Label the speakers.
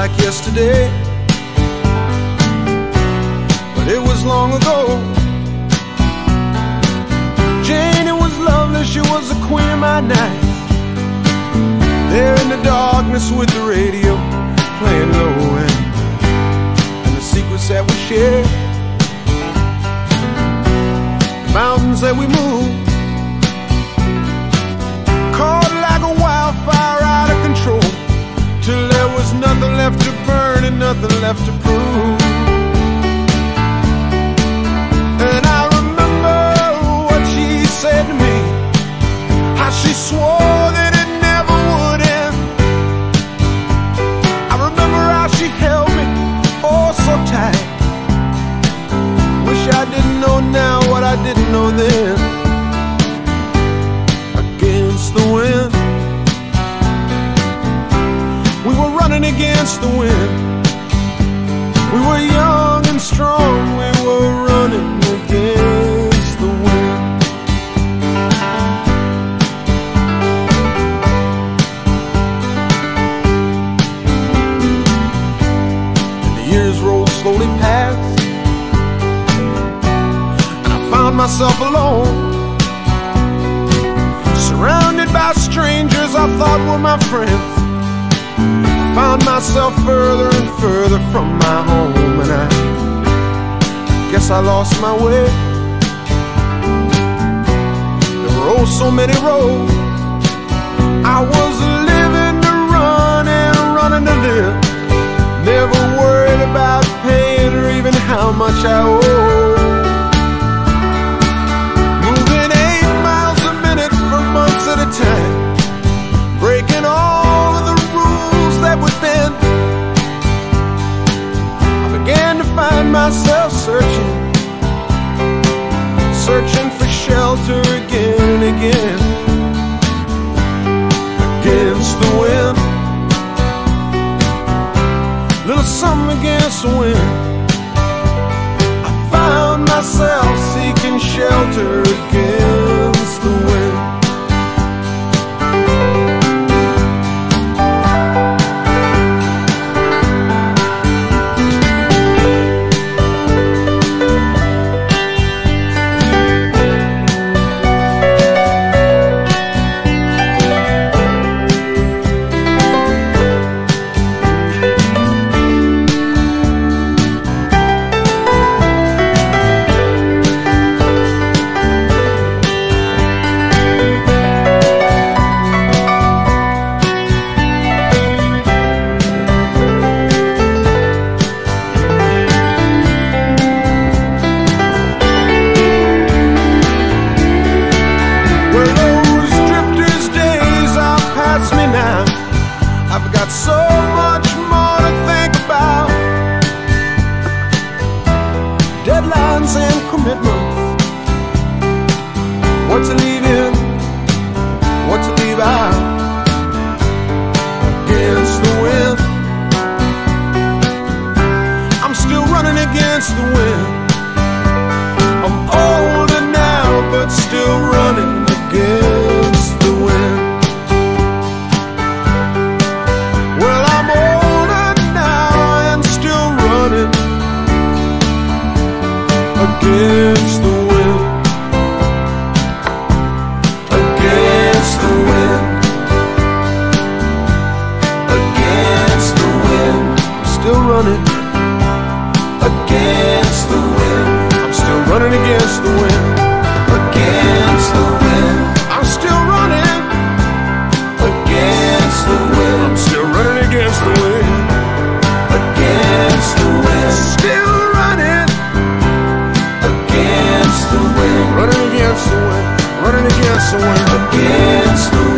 Speaker 1: like yesterday, but it was long ago. Jane, it was lovely, she was the queen of my night. There in the darkness with the radio playing low, and the secrets that we shared, the mountains that we moved, caught like a wildfire out of control, till there was nothing left to burn and nothing left to prove. And I remember what she said to me, how she swore that it never would end. I remember how she held me oh so tight. Wish I didn't know now what I didn't know then. Against the wind, we were running against the wind. We were young and strong, we were running against the wind. And the years rolled slowly past, and I found myself alone, surrounded by strangers I thought were my friends. Found myself further and further from my home, and I guess I lost my way. There were oh so many roads. I was living to run and running to live, never worried about paying or even how much I owed. Moving 8 miles a minute for months at a time, breaking all of the rules that would bend. I began to find myself searching for shelter again and again. Against the wind, little something against the wind. I found myself seeking shelter against the wind. So much more to think about, deadlines and commitments, what to leave in, what to leave out. Against the wind, I'm still running against the wind. I'm older now, but still running against the wind. Against the wind, against the wind, against the wind. I'm still running against the wind. I'm still running against the wind. Against the wind, I'm still running against the wind. I'm still running against the wind. Against the wind, still running against the wind, running against the wind, running against the wind, against the wind.